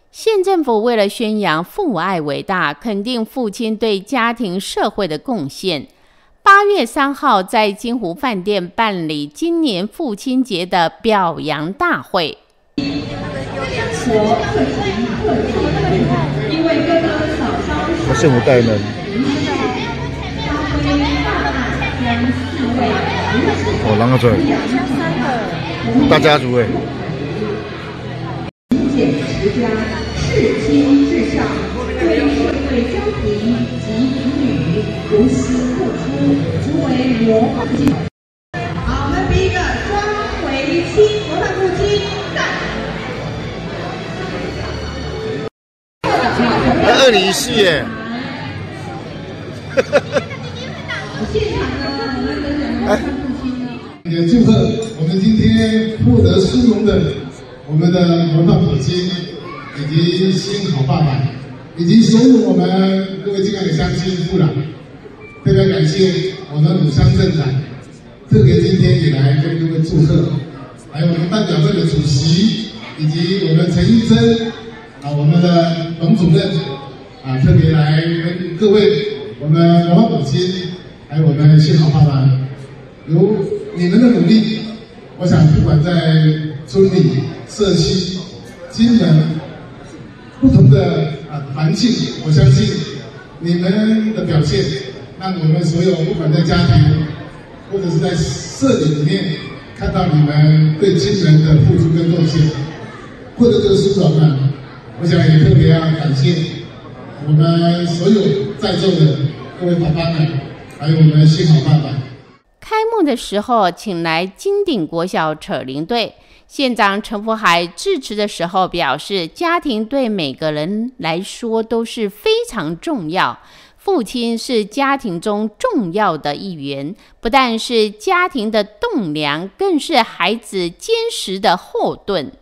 县政府为了宣扬父爱伟大，肯定父亲对家庭社会的贡献，8月3号在金湖饭店办理今年父亲节的表扬大会。 圣母大人，哦，啷个做？大家族哎。 视亲至上，为社会家庭及子女无私付出，成为模范精神。好，我们比一个双围亲，模范父亲，赞。 2014耶！ 现场呢，我们等等模范父亲呢， 也祝贺我们今天获得殊荣的我们的模范父亲。以及新好爸爸，以及所有我们各位敬爱的乡亲父老，特别感谢我们武昌镇长，特别今天也来跟各位祝贺，还有我们代表会的主席，以及我们陈义珍我们的董主任特别来跟各位我们模范母亲，还有我们新好爸爸，有你们的努力，我想不管在村里、社区、金门。不同的环境，我相信你们的表现，让我们所有不管在家庭或者是在社里面，看到你们对亲人的付出跟贡献，获得这个殊荣呢，我想也特别要感谢我们所有在座的各位爸爸们，还有我们新好爸爸。 开幕的时候，请来金鼎国小扯铃队。县长陈福海致辞的时候表示，家庭对每个人来说都是非常重要，父亲是家庭中重要的一员，不但是家庭的栋梁，更是孩子坚实的后盾。